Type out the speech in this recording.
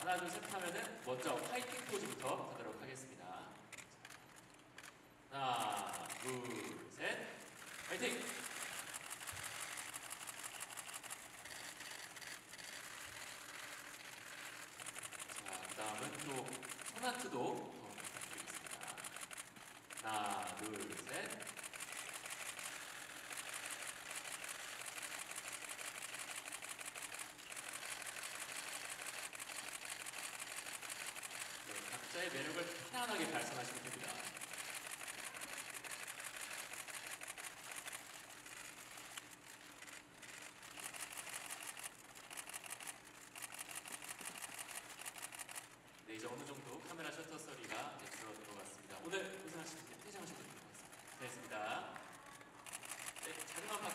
하나, 둘, 셋 하면은 먼저 파이팅 포즈부터 가도록 하겠습니다. 하나, 둘, 셋, 파이팅! 자, 그 다음은 또 소나트도 더 부탁드리겠습니다. 하나, 둘, 셋. 각자의 매력을 편안하게 발산하시면 됩니다. 네, 이제 어느 정도 카메라 셔터 소리가 줄어든 것 같습니다. 오늘 고생하신 분들 퇴장하셔도 될 것 같습니다. 됐습니다. 네, 자그마한